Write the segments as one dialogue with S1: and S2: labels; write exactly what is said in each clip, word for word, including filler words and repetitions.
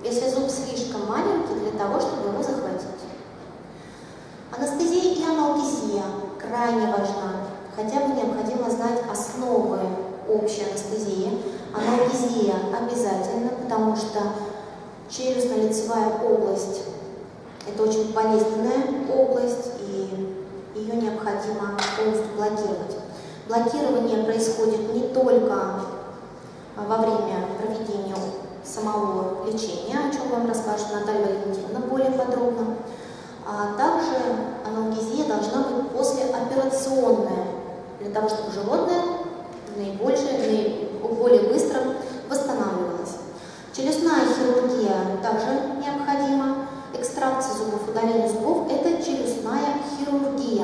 S1: если зуб слишком маленький для того, чтобы его захватить. Анестезия и аналгезия крайне важна. Хотя бы необходимо знать основы общей анестезии. Аналгезия обязательно, потому что челюстно-лицевая область – это очень болезненная область, и ее необходимо полностью блокировать. Блокирование происходит не только во время проведения самого лечения, о чем вам расскажет Наталья Валентиновна более подробно, а также аналгезия должна быть послеоперационная, для того, чтобы животное наибольшее, более быстро восстанавливалось. Челюстная хирургия также необходима. Экстракция зубов, удаление зубов – это челюстная хирургия.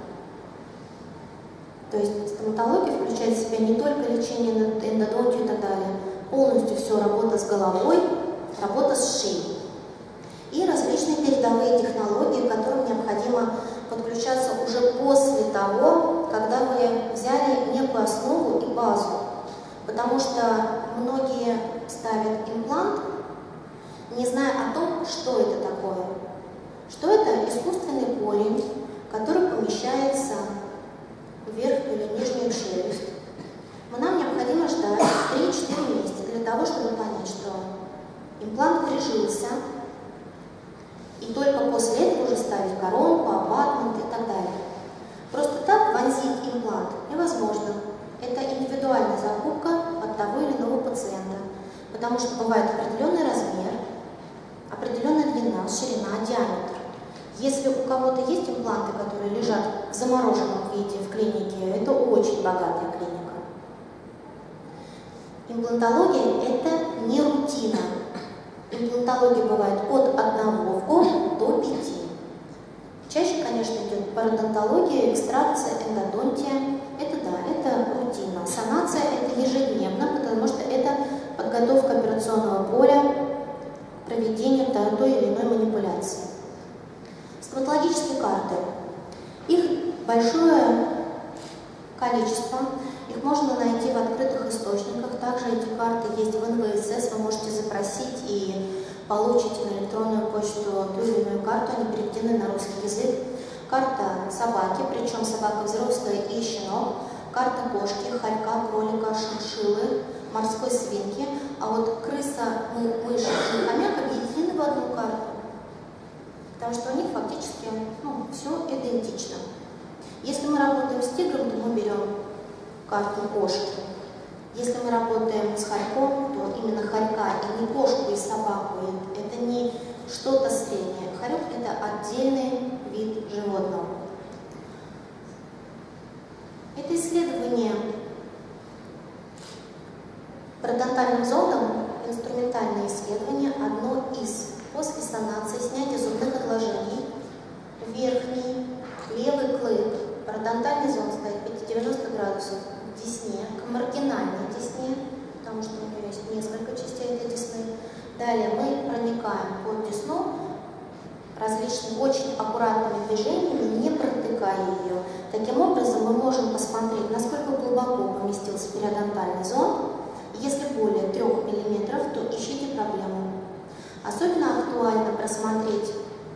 S1: То есть стоматология включает в себя не только лечение эндодонтии и так далее, полностью все работа с головой, работа с шеей. И различные передовые технологии, к которым необходимо подключаться уже после того, когда вы взяли некую основу и базу. Потому что многие ставят имплант, не зная о том, что это такое. Что это искусственный корень, который помещается в верхнюю или нижнюю челюсть. Но нам необходимо ждать три-четыре месяца для того, чтобы понять, что имплант прижился, и только после этого уже ставить коронку, абатмент и так далее. Просто так вонзить имплант невозможно. Это индивидуальная закупка от того или иного пациента, потому что бывает определенный размер, определенная длина, ширина, диаметр. Если у кого-то есть импланты, которые лежат в замороженном виде в клинике, это очень богатая клиника. Имплантология – это не рутина. Имплантология бывает от одного в год до пяти. Чаще, конечно, идет пародонтология, экстракция, эндодонтия. Это да, это рутина. Санация – это ежедневно, потому что это подготовка операционного поля к проведению той или иной манипуляции. Стоматологические карты. Их большое количество. Их можно найти в открытых источниках. Также эти карты есть в эн вэ эс эс. Вы можете запросить и получить на электронную почту ту или иную карту. Они переведены на русский язык. Карта собаки, причем собака взрослая и щенок. Карта кошки, хорька, кролика, шиншиллы, морской свинки. А вот крыса, мышь и хомяк объединены в одну карту. Потому что у них фактически ну, все идентично. Если мы работаем с тигром, то мы берем карту кошки. Если мы работаем с хорьком, то именно хорька, и не кошку и собаку. Это не что-то среднее. Хорек – это отдельный вид животного. Это исследование пародонтальным зондом, инструментальное исследование, одно из после санации, снятия зубных отложений, верхний левый клык, пародонтальный зонд стоит пятьсот-девяносто градусов в десне, к маргинальной десне, потому что у нее есть несколько частей этой десны. Далее мы проникаем под десну различными очень аккуратными движениями, не протыкая ее. Таким образом мы можем посмотреть, насколько глубоко поместился периодонтальный зонд. Если более трёх миллиметров, то ищите проблему. Особенно актуально просмотреть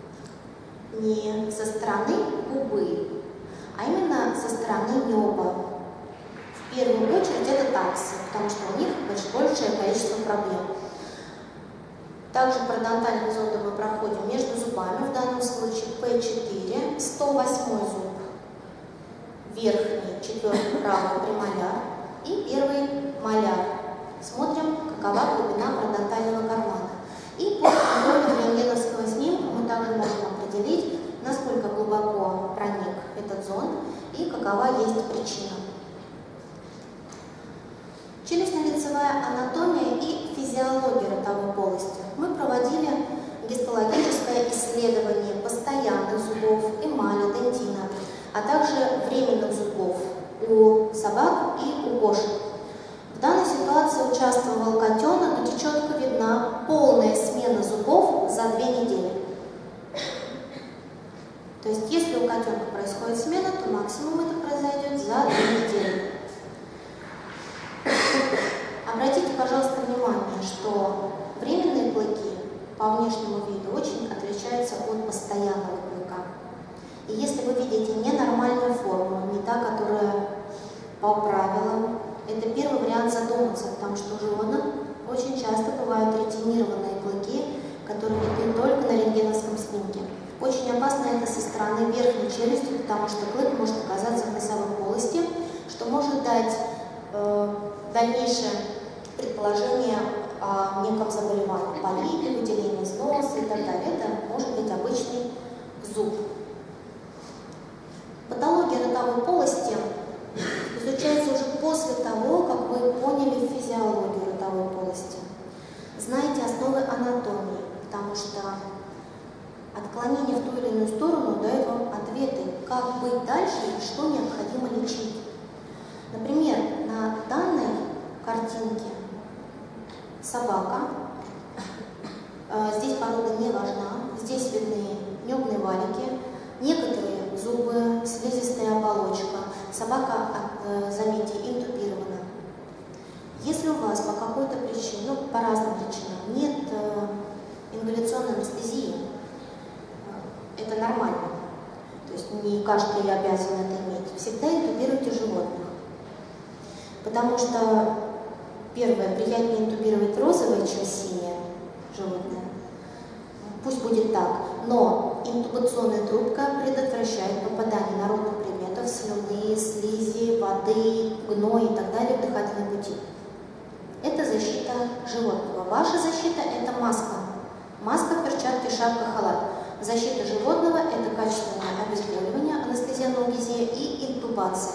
S1: не со стороны губы, а именно со стороны неба. В первую очередь это таксы, потому что у них большее количество проблем. Также пародонтальные зонды мы проходим между зубами, в данном случае пэ четыре, сто восьмой зуб, верхний, четвертый правый премоляр и первый маляр. Смотрим, какова глубина пародонтального кармана. И по контролю рентгеновского снимка мы также можем определить, насколько глубоко проник этот зонд и какова есть причина. Челюстно-лицевая анатомия и физиология ротовой полости. Мы проводили гистологическое исследование постоянных зубов, эмали, дентина, а также временных зубов у собак и у кошек. В данной ситуации участвовал котенок, где четко видна полная смена зубов за две недели. То есть, если у котенка происходит смена, то максимум это произойдет за две недели. Обратите, пожалуйста, внимание, что временные клыки по внешнему виду очень отличается от постоянного клыка. И если вы видите ненормальную форму, не та, которая по правилам, это первый вариант задуматься, потому что у животных очень часто бывают ретинированные клыки, которые видны только на рентгеновском снимке. Очень опасно это со стороны верхней челюсти, потому что клык может оказаться в носовой полости, что может дать э, дальнейшее предположение о неком заболевании, полипе, выделении из носа и так далее. Это может быть обычный зуб. Патология ротовой полости изучается уже после того, как вы поняли физиологию ротовой полости. Знаете основы анатомии, потому что отклонение в ту или иную сторону дает вам ответы, как быть дальше и что необходимо лечить. Например, на данной картинке собака, здесь порода не важна, здесь видны небные валики, некоторые зубы, слизистая оболочка. Собака, заметьте, интубирована. Если у вас по какой-то причине, ну, по разным причинам, нет ингаляционной анестезии, это нормально. То есть не каждый обязан это иметь. Всегда интубируйте животных. Потому что, первое, приятнее интубировать розовое, чем синее животное. Пусть будет так. Но интубационная трубка предотвращает попадание народных предметов, слюны, слизи, воды, гной и так далее в дыхательные пути. Это защита животного. Ваша защита – это маска. Маска, перчатки, шапка, халат. Защита животного – это качественное обезболивание, анестезия, аналгезия и интубация.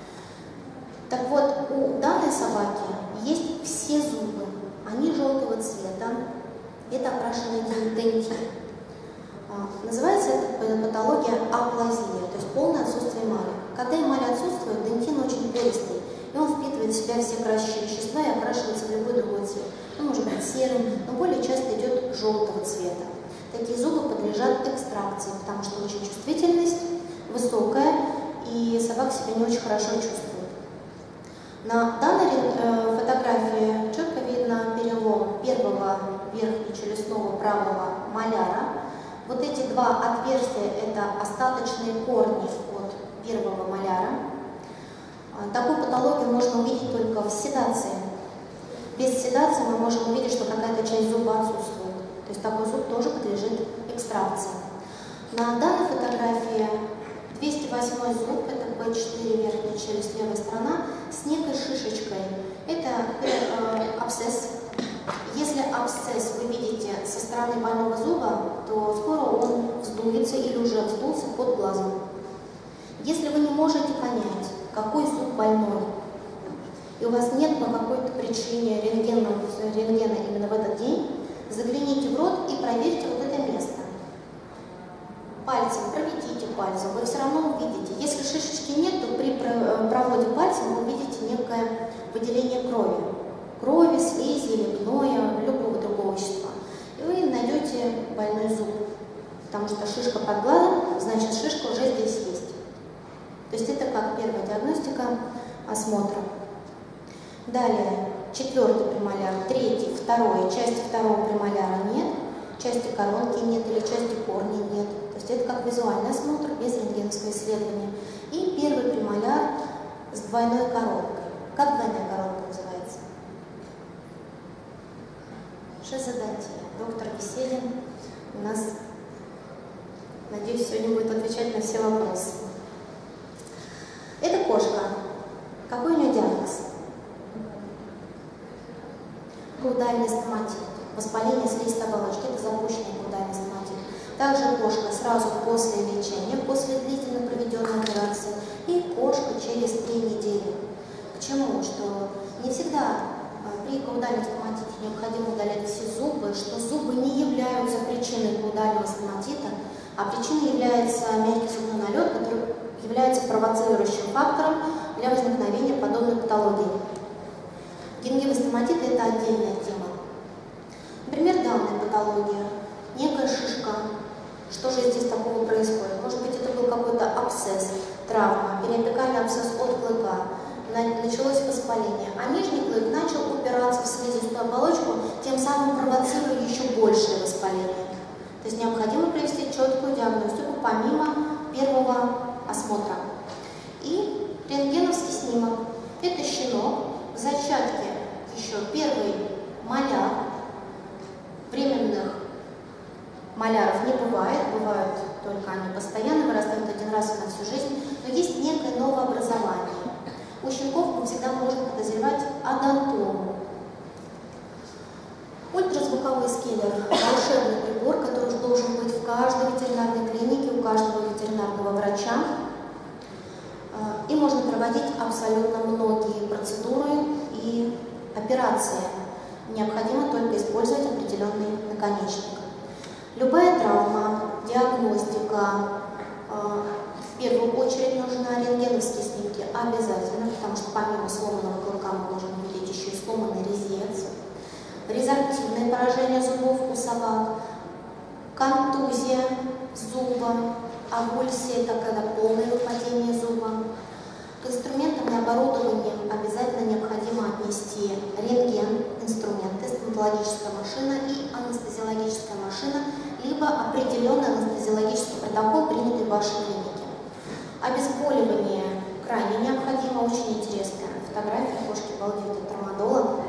S1: Так вот, у данной собаки есть все зубы. Они желтого цвета. Это окрашенный дентин. Называется эта патология аплазия, то есть полное отсутствие эмали. Когда эмаль отсутствует, дентин очень пористый, и он впитывает в себя все красящие вещества и окрашивается в любой другой цвет. Он может быть серым, но более часто идет желтого цвета. Такие зубы подлежат экстракции, потому что очень чувствительность высокая, и собака себя не очень хорошо чувствует. На данной э, фотографии четко видно перелом первого верхнечелюстного правого маляра. Вот эти два отверстия – это остаточные корни от первого маляра. Такую патологию можно увидеть только в седации. Без седации мы можем увидеть, что какая-то часть зуба отсутствует. То есть такой зуб тоже подлежит экстракции. На данной фотографии двести восьмой зуб, это бэ четыре, верхняя челюсть, левая сторона, с некой шишечкой. Это э, абсцесс. Если абсцесс вы видите со стороны больного зуба, то скоро он вздуется или уже вздулся под глазом. Если вы не можете понять, какой зуб больной, и у вас нет по какой-то причине рентгена, рентгена именно в этот день, загляните в рот и проверьте вот это место. Пальцем проведите пальцем, вы все равно увидите. Если шишечки нет, то при проводе пальцем вы увидите некое выделение крови. Крови, слизи или гноя, любого другого вещества. И вы найдете больной зуб. Потому что шишка под глазом, значит шишка уже здесь есть. То есть это как первая диагностика осмотра. Далее, четвертый премоляр, третий, второй, части второго премоляра нет, части коронки нет или части корня нет. То есть это как визуальный осмотр без рентгеновского исследования. И первый премоляр с двойной коронкой. Как двойная коронка называется? Шизодонтия. Доктор Веселин у нас, надеюсь, сегодня будет отвечать на все вопросы. Это кошка. Какой у нее диагноз? Каудальный стоматит. Воспаление слизистой оболочки. Это запущенный каудальный стоматит. Также кошка сразу после лечения, после длительно проведенной операции, и кошка через три недели. К чему? Что не всегда при каудальном стоматите необходимо удалять все зубы, что зубы не являются причиной каудального стоматита, а причиной является мягкий зубной налет, который является провоцирующим фактором для возникновения подобной патологии. Гингивый стоматит – это отдельная тема. Например, данная патология, некая шишка. Что же здесь такого происходит? Может быть, это был какой-то абсцесс, травма, периапикальный абсцесс от клыка. Началось воспаление, а нижний клык начал упираться в слизистую оболочку, тем самым провоцируя еще большее воспаление. необходимо провести четкую диагностику помимо первого осмотра. И рентгеновский снимок. Это щенок, в зачатке еще первый маляр. Временных маляров не бывает, бывают только они постоянно, вырастают один раз на всю жизнь, но есть некое новообразование. У щенков мы всегда можем подозревать одонтому. Ультразвуковой скиллер – волшебный прибор, который должен быть в каждой ветеринарной клинике, у каждого ветеринарного врача. И можно проводить абсолютно многие процедуры и операции. Необходимо только использовать определенный наконечник. Любая травма, диагностика, в первую очередь нужны рентгеновские снимки обязательно, потому что помимо сломанного клыка мы можем увидеть еще и сломанный резец, резорптивное поражение зубов у собак, контузия зуба, авульсия – это когда полное выпадение зуба. К инструментам и оборудованию обязательно необходимо отнести рентген, инструменты, стоматологическая машина и анестезиологическая машина, либо определенный анестезиологический протокол, принятый в вашей клинике. Обезболивание крайне необходимо, очень интересная фотография кошки балдеют от трамадола.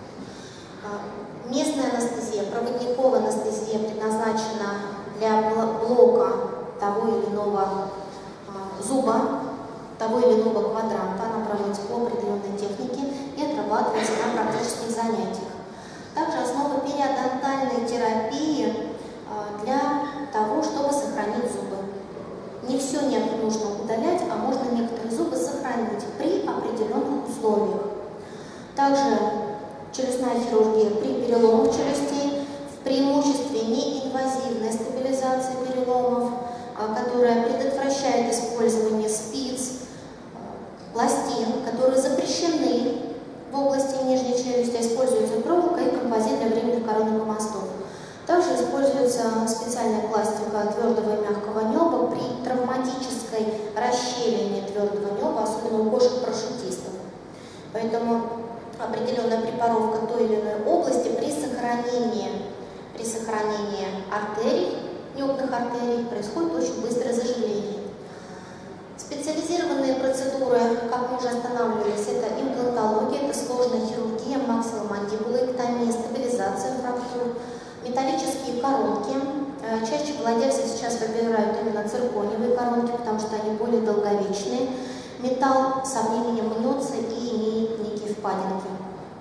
S1: Местная анестезия, проводниковая анестезия предназначена для блока того или иного зуба, того или иного квадранта. Она проводится по определенной технике и отрабатывается на практических занятиях. Также основа периодонтальной терапии для того, чтобы сохранить зубы. Не все нужно удалять, а можно некоторые зубы сохранить при определенных условиях. Также челюстная хирургия при переломах челюстей, в преимуществе неинвазивная стабилизация переломов, которая предотвращает использование спиц, пластин, которые запрещены в области нижней челюсти, а используется проволока и композит для временных коронных мостов. Также используется специальная пластика твердого и мягкого неба при травматической расщелине твердого неба, особенно у кошек-парашютистов. Поэтому определенная препаровка той или иной области при сохранении, при сохранении артерий, небных артерий, происходит очень быстрое заживление. Специализированные процедуры, как мы уже останавливались, это имплантология, это сложная хирургия, максилломандибулоэктомия, стабилизация фрактур, металлические коронки. Чаще владельцы сейчас выбирают именно циркониевые коронки, потому что они более долговечные. Металл со временем мнется и имеет некие впадинки.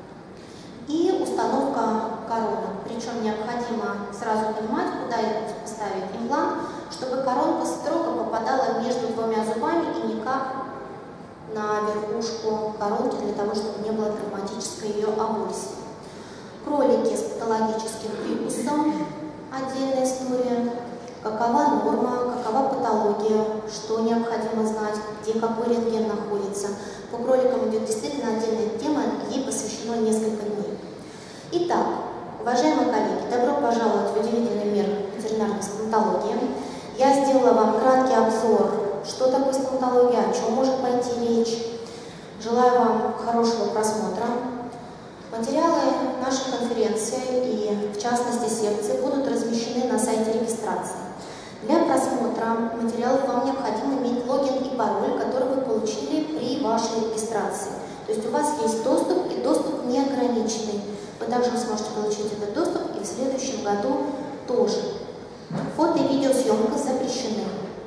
S1: И установка коронок. Причем необходимо сразу понимать, куда поставить имплант, чтобы коронка строго попадала между двумя зубами и никак на верхушку коронки, для того, чтобы не было травматической ее авульсии. Кролики с патологическим прикусом – отдельная история. Какова норма, какова патология, что необходимо знать, где какой рентген находится. По кроликам идет действительно отдельная тема, ей посвящено несколько дней. Итак, уважаемые коллеги, добро пожаловать в удивительный мир ветеринарной стоматологии. Я сделала вам краткий обзор, что такое стоматология, о чем может пойти речь. Желаю вам хорошего просмотра. Материалы нашей конференции и, в частности, секции будут размещены на сайте регистрации. Для просмотра материалов вам необходимо иметь логин и пароль, который вы получили при вашей регистрации. То есть у вас есть доступ, и доступ неограниченный. Вы также сможете получить этот доступ и в следующем году тоже. Фото и видеосъемка запрещены.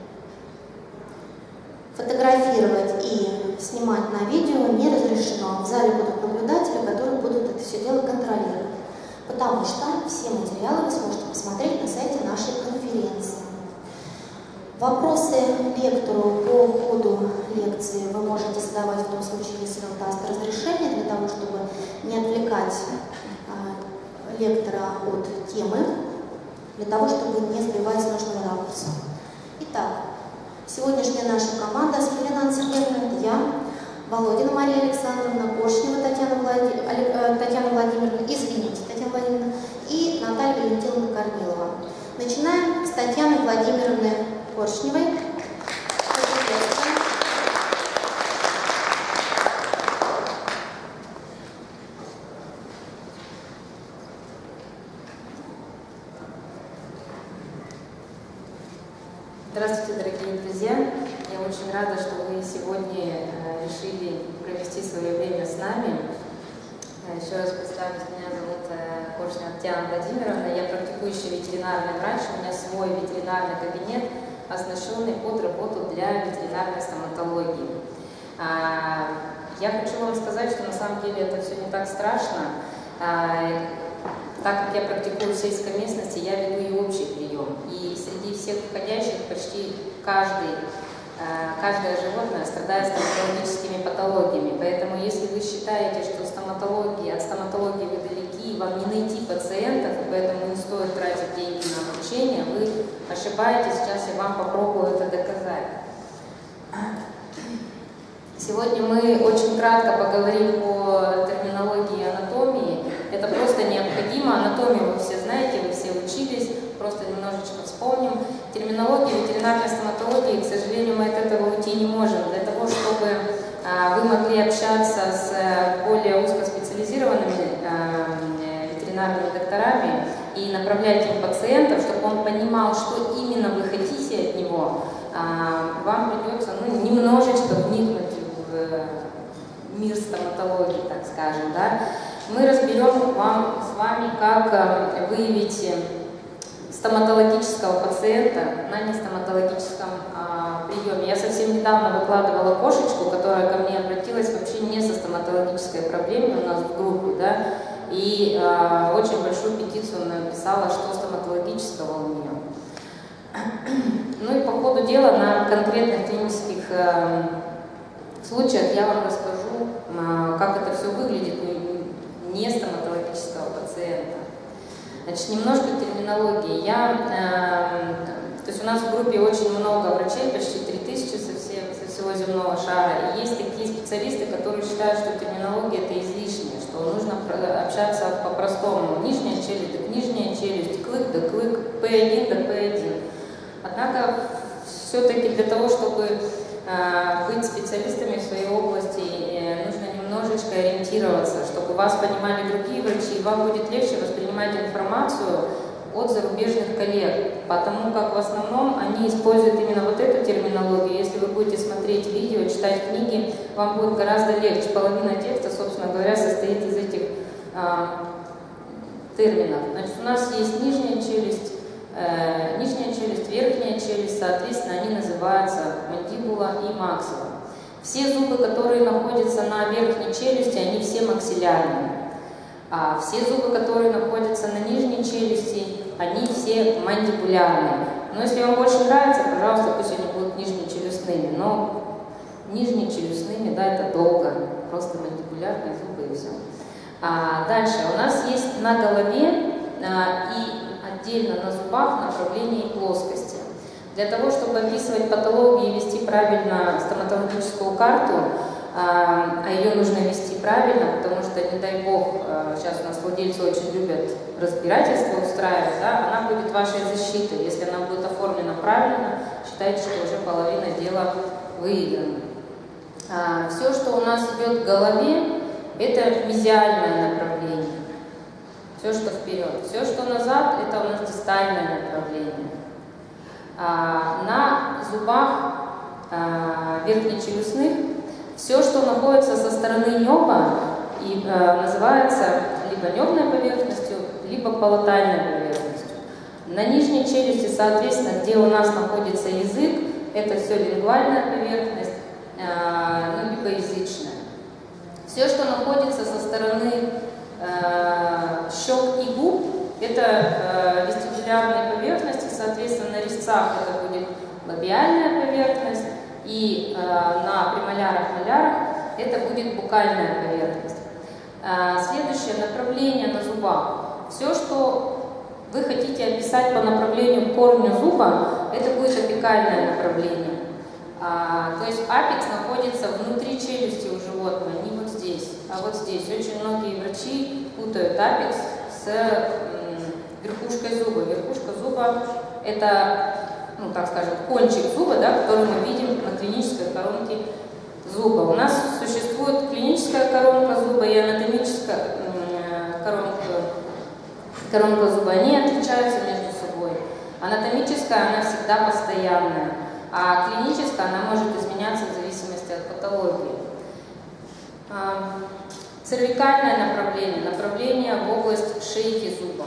S1: Фотографировать и снимать на видео не разрешено. В зале будут наблюдатели, которые будут это все дело контролировать. Потому что все материалы вы сможете посмотреть на сайте нашей конференции. Вопросы лектору по ходу лекции вы можете задавать в том случае, если он даст разрешение, для того, чтобы не отвлекать э, лектора от темы, для того, чтобы не сбивать с нужного ракурса. Итак, сегодняшняя наша команда Спирина Сергеевна, это я, Володина Мария Александровна, Коршнева Татьяна, Влади... Татьяна Владимировна, извините, Татьяна Владимировна, и Наталья Валентиновна Корнилова. Начинаем с Татьяны Владимировны Коршневой.
S2: Здравствуйте, дорогие друзья! Я очень рада, что вы сегодня решили провести свое время с нами. Еще раз представлюсь, меня зовут Коршнев Диана Владимировна, я практикующий ветеринарный врач, у меня свой ветеринарный кабинет, оснащенный под работу для ветеринарной стоматологии. Я хочу вам сказать, что на самом деле это все не так страшно. Так как я практикую в сельской местности, я веду и общий прием. И среди всех входящих почти каждый, каждое животное страдает стоматологическими патологиями. Поэтому если вы считаете, что стоматология, от стоматологии вы далеки, вам не найти пациентов, и поэтому не стоит тратить деньги на обучение, вы ошибаетесь. Сейчас я вам попробую это доказать. Сегодня мы очень кратко поговорим о терминологии и анатомии. Это просто необходимо. Анатомию вы все знаете, вы все учились, просто немножечко вспомним. Терминология ветеринарной стоматологии, к сожалению, мы от этого уйти не можем. Для того, чтобы а, вы могли общаться с более узкоспециализированными а, ветеринарными докторами и направлять им пациентов, чтобы он понимал, что именно вы хотите от него, а, вам придется ну, немножечко вникнуть в мир стоматологии, так скажем, да. Мы разберем вам с вами, как выявить стоматологического пациента на нестоматологическом а, приеме. Я совсем недавно выкладывала кошечку, которая ко мне обратилась вообще не со стоматологической проблемой у нас в группе, да, и а, очень большую петицию написала, что стоматологического у нее. Ну и по ходу дела на конкретных клинических а, случаях я вам расскажу, как это все выглядит у нестоматологического пациента. Значит, немножко терминологии. Я, э, то есть у нас в группе очень много врачей, почти три тысячи со, все, со всего земного шара. И есть такие специалисты, которые считают, что терминология это излишнее, что нужно общаться по-простому. Нижняя челюсть, так нижняя челюсть, клык, да клык, пэ один, да пэ один. Однако все-таки для того, чтобы быть специалистами в своей области, нужно немножечко ориентироваться, чтобы вас понимали другие врачи, и вам будет легче воспринимать информацию от зарубежных коллег, потому как в основном они используют именно вот эту терминологию. Если вы будете смотреть видео, читать книги, вам будет гораздо легче. Половина текста, собственно говоря, состоит из этих а, терминов. Значит, у нас есть нижняя челюсть, Э, нижняя челюсть, верхняя челюсть, соответственно, они называются мандибула и максула. Все зубы, которые находятся на верхней челюсти, они все максиллярные. А все зубы, которые находятся на нижней челюсти, они все мандибулярные. Но если вам больше нравится, пожалуйста, пусть они будут нижнечелюстными. Но нижнечелюстными, да, это долго. Просто мандибулярные зубы и все. А дальше у нас есть на голове а, и отдельно на зубах направление и плоскости. Для того, чтобы описывать патологию и вести правильно стоматологическую карту, а ее нужно вести правильно, потому что, не дай бог, сейчас у нас владельцы очень любят разбирательство устраивать, да, она будет вашей защитой. Если она будет оформлена правильно, считайте, что уже половина дела выиграна. А, все, что у нас идет в голове, это мезиальное направление. Все, что вперед. Все, что назад, это у нас дистальное направление. А, на зубах а, верхнечелюстных все, что находится со стороны неба, и, а, называется либо небной поверхностью, либо полотальной поверхностью. На нижней челюсти, соответственно, где у нас находится язык, это все лингвальная поверхность, а, ну, либо язычная. Все, что находится со стороны щек и губ, это э, вестибулярные поверхности, соответственно, на резцах это будет лабиальная поверхность, и э, на премолярах, молярах это будет букальная поверхность. Э, следующее направление на зубах. Все, что вы хотите описать по направлению к корню зуба, это будет апикальное направление. А, то есть апекс находится внутри челюсти у животного, не вот здесь, а вот здесь. Очень многие врачи путают апекс с м, верхушкой зуба. Верхушка зуба – это, ну, так скажем, кончик зуба, да, который мы видим на клинической коронке зуба. У нас существует клиническая коронка зуба и анатомическая м, коронка, коронка зуба. Они отличаются между собой. Анатомическая она всегда постоянная, а клиническая она может изменяться в зависимости от патологии. Цервикальное направление, направление в область шейки зуба.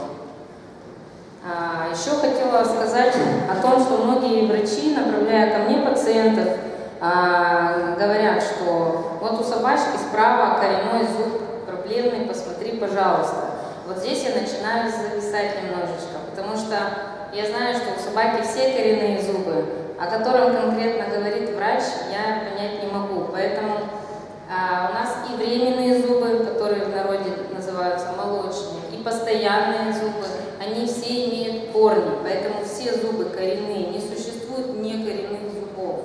S2: Еще хотела сказать о том, что многие врачи, направляя ко мне пациентов, говорят, что вот у собачки справа коренной зуб проблемный, посмотри, пожалуйста. Вот здесь я начинаю зависать немножечко, потому что я знаю, что у собаки все коренные зубы, о котором конкретно говорит врач, я понять не могу. Поэтому а, у нас и временные зубы, которые в народе называются молочные, и постоянные зубы, они все имеют корни, поэтому все зубы коренные, не существует некоренных зубов.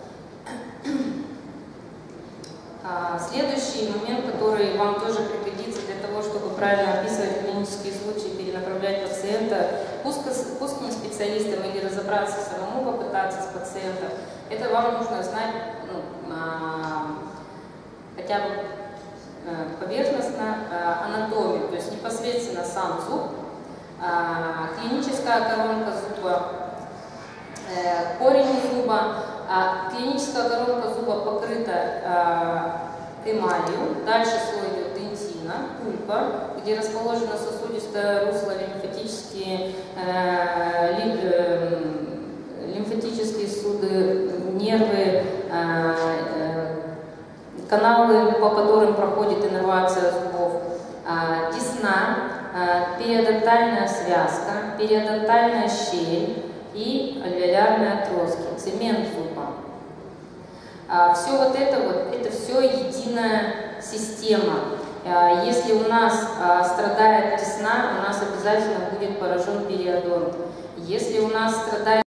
S2: А, следующий момент, который вам тоже пригодится для того, чтобы правильно описывать клинические случаи, перенаправлять пациента к узким специалистам или разобраться самому, попытаться с пациентом, это вам нужно знать ну, а, хотя бы а, поверхностно а, анатомию, то есть непосредственно сам зуб, а, клиническая коронка зуба, э, корень зуба. А клиническая коронка зуба покрыта э, эмалью, дальше слой идет дентина, пульпа, где расположено сосудистое русло, лимфатические, э, лим, э, лимфатические суды, нервы, э, э, каналы, по которым проходит иннервация зубов, э, десна, э, периодонтальная связка, периодонтальная щель и альвеолярные отростки, цемент зуба. А, все вот это вот, это все единая система. А, если у нас а, страдает десна, у нас обязательно будет поражен периодонт. Если у нас страдает